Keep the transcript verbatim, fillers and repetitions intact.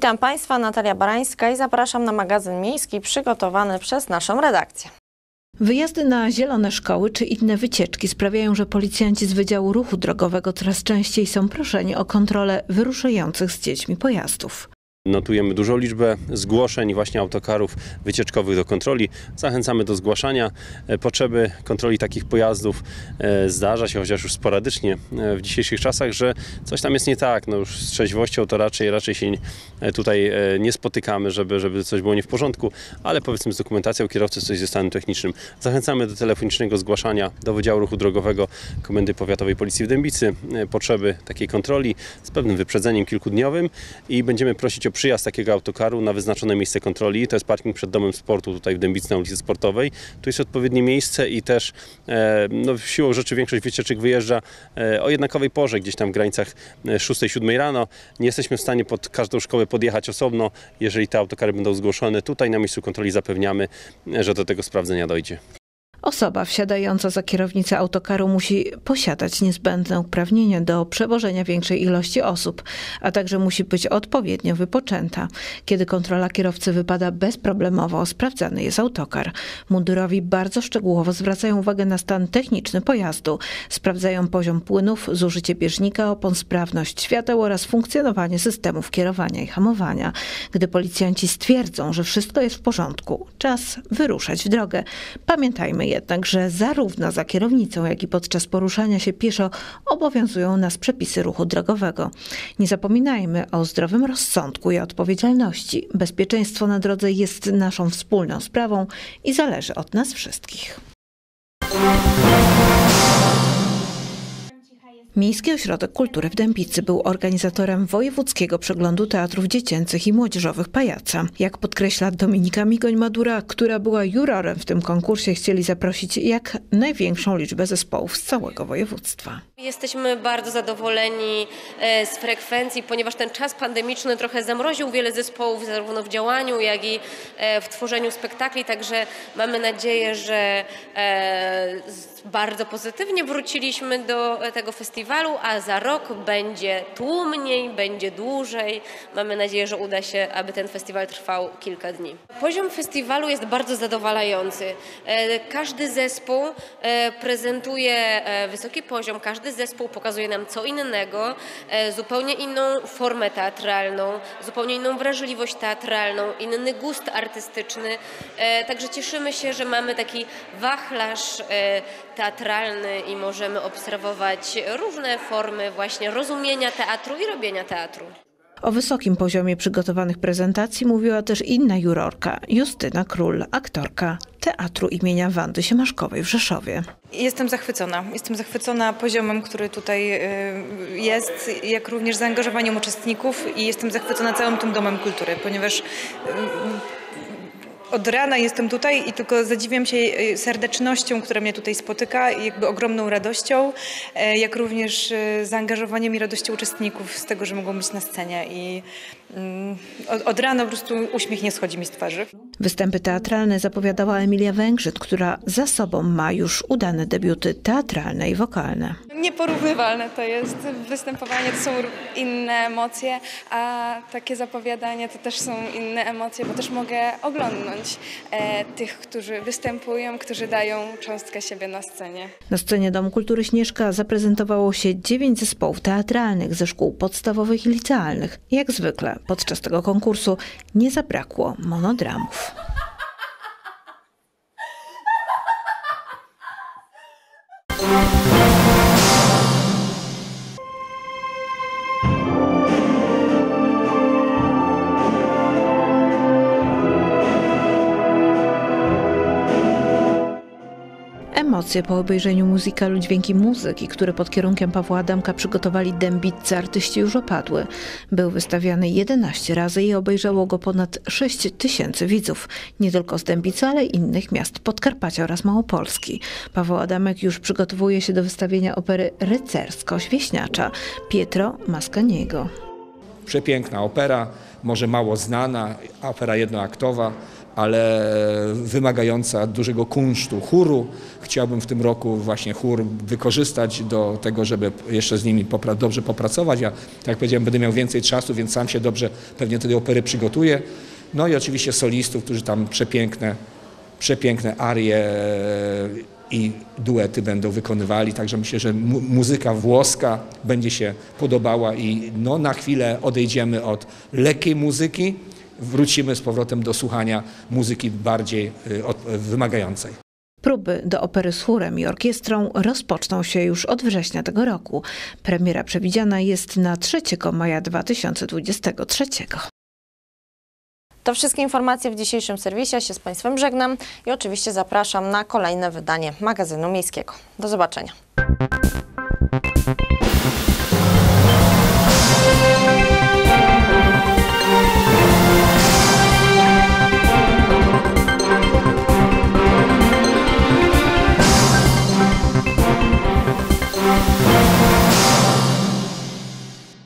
Witam Państwa, Natalia Barańska i zapraszam na magazyn miejski przygotowany przez naszą redakcję. Wyjazdy na zielone szkoły czy inne wycieczki sprawiają, że policjanci z Wydziału Ruchu Drogowego coraz częściej są proszeni o kontrolę wyruszających z dziećmi pojazdów. Notujemy dużą liczbę zgłoszeń właśnie autokarów wycieczkowych do kontroli. Zachęcamy do zgłaszania. Potrzeby kontroli takich pojazdów zdarza się, chociaż już sporadycznie w dzisiejszych czasach, że coś tam jest nie tak. No już z trzeźwością to raczej, raczej się tutaj nie spotykamy, żeby, żeby coś było nie w porządku, ale powiedzmy z dokumentacją kierowcy, coś ze stanem technicznym. Zachęcamy do telefonicznego zgłaszania do Wydziału Ruchu Drogowego Komendy Powiatowej Policji w Dębicy potrzeby takiej kontroli z pewnym wyprzedzeniem kilkudniowym i będziemy prosić o przyjazd takiego autokaru na wyznaczone miejsce kontroli. To jest parking przed Domem Sportu tutaj w Dębicy na ulicy Sportowej. Tu jest odpowiednie miejsce i też e, no, siłą rzeczy większość wycieczek wyjeżdża e, o jednakowej porze, gdzieś tam w granicach szóstej siódmej rano. Nie jesteśmy w stanie pod każdą szkołę podjechać osobno. Jeżeli te autokary będą zgłoszone, tutaj na miejscu kontroli zapewniamy, że do tego sprawdzenia dojdzie. Osoba wsiadająca za kierownicę autokaru musi posiadać niezbędne uprawnienia do przewożenia większej ilości osób, a także musi być odpowiednio wypoczęta. Kiedy kontrola kierowcy wypada bezproblemowo, sprawdzany jest autokar. Mundurowi bardzo szczegółowo zwracają uwagę na stan techniczny pojazdu. Sprawdzają poziom płynów, zużycie bieżnika, opon, sprawność świateł oraz funkcjonowanie systemów kierowania i hamowania. Gdy policjanci stwierdzą, że wszystko jest w porządku, czas wyruszać w drogę. Pamiętajmy jednak, że zarówno za kierownicą, jak i podczas poruszania się pieszo obowiązują nas przepisy ruchu drogowego. Nie zapominajmy o zdrowym rozsądku i odpowiedzialności. Bezpieczeństwo na drodze jest naszą wspólną sprawą i zależy od nas wszystkich. Miejski Ośrodek Kultury w Dębicy był organizatorem Wojewódzkiego Przeglądu Teatrów Dziecięcych i Młodzieżowych Pajaca. Jak podkreśla Dominika Migoń-Madura, która była jurorem w tym konkursie, chcieli zaprosić jak największą liczbę zespołów z całego województwa. Jesteśmy bardzo zadowoleni z frekwencji, ponieważ ten czas pandemiczny trochę zamroził wiele zespołów zarówno w działaniu, jak i w tworzeniu spektakli, także mamy nadzieję, że bardzo pozytywnie wróciliśmy do tego festiwalu, a za rok będzie tłumniej, będzie dłużej. Mamy nadzieję, że uda się, aby ten festiwal trwał kilka dni. Poziom festiwalu jest bardzo zadowalający. Każdy zespół prezentuje wysoki poziom, każdy zespół pokazuje nam co innego, zupełnie inną formę teatralną, zupełnie inną wrażliwość teatralną, inny gust artystyczny. Także cieszymy się, że mamy taki wachlarz teatralny i możemy obserwować różne formy właśnie rozumienia teatru i robienia teatru. O wysokim poziomie przygotowanych prezentacji mówiła też inna jurorka, Justyna Król, aktorka Teatru imienia Wandy Siemaszkowej w Rzeszowie. Jestem zachwycona. Jestem zachwycona poziomem, który tutaj jest, jak również zaangażowaniem uczestników i jestem zachwycona całym tym Domem Kultury, ponieważ od rana jestem tutaj i tylko zadziwiam się serdecznością, która mnie tutaj spotyka i jakby ogromną radością, jak również zaangażowaniem i radością uczestników z tego, że mogą być na scenie i od, od rana po prostu uśmiech nie schodzi mi z twarzy. Występy teatralne zapowiadała Emilia Węgrzyk, która za sobą ma już udane debiuty teatralne i wokalne. Nieporównywalne to jest. Występowanie to są inne emocje, a takie zapowiadanie to też są inne emocje, bo też mogę oglądnąć e, tych, którzy występują, którzy dają cząstkę siebie na scenie. Na scenie Domu Kultury Śnieżka zaprezentowało się dziewięć zespołów teatralnych ze szkół podstawowych i licealnych. Jak zwykle podczas tego konkursu nie zabrakło monodramów. Emocje po obejrzeniu muzykalu Dźwięki Muzyki, które pod kierunkiem Pawła Adamka przygotowali dębiccy artyści, już opadły. Był wystawiany jedenaście razy i obejrzało go ponad sześć tysięcy widzów. Nie tylko z Dębicy, ale i innych miast Podkarpacia oraz Małopolski. Paweł Adamek już przygotowuje się do wystawienia opery rycersko-świeśniacza Pietro Mascagniego. Przepiękna opera, może mało znana, opera jednoaktowa, ale wymagająca dużego kunsztu chóru. Chciałbym w tym roku właśnie chór wykorzystać do tego, żeby jeszcze z nimi popra- dobrze popracować. Ja, tak jak powiedziałem, będę miał więcej czasu, więc sam się dobrze pewnie do tej opery przygotuję. No i oczywiście solistów, którzy tam przepiękne, przepiękne arie i duety będą wykonywali, także myślę, że mu- muzyka włoska będzie się podobała i no, na chwilę odejdziemy od lekkiej muzyki, wrócimy z powrotem do słuchania muzyki bardziej y, od, wymagającej. Próby do opery z chórem i orkiestrą rozpoczną się już od września tego roku. Premiera przewidziana jest na trzeciego maja dwa tysiące dwudziestego trzeciego. To wszystkie informacje w dzisiejszym serwisie. Ja się z Państwem żegnam i oczywiście zapraszam na kolejne wydanie Magazynu Miejskiego. Do zobaczenia.